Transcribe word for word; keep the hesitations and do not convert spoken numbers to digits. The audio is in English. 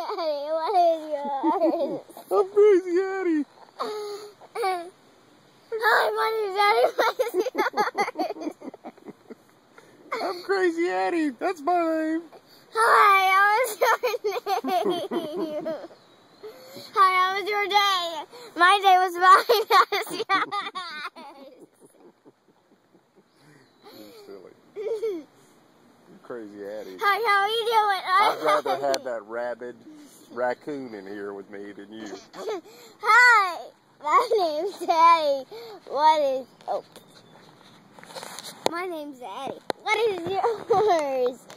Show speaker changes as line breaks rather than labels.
Addie, what is yours?
I'm Crazy Addie.
Hi, what is Addie? What is yours?
I'm Crazy Addie. That's my name.
Hi, how was your name? Hi, how was your day? My day was fine. That's yours.
You're silly. You're Crazy Addie.
Hi, how are you doing?
I'd rather have that rabid raccoon in here with me than you.
Hi, my name's Addie. What is... Oh. My name's Addie. What is yours?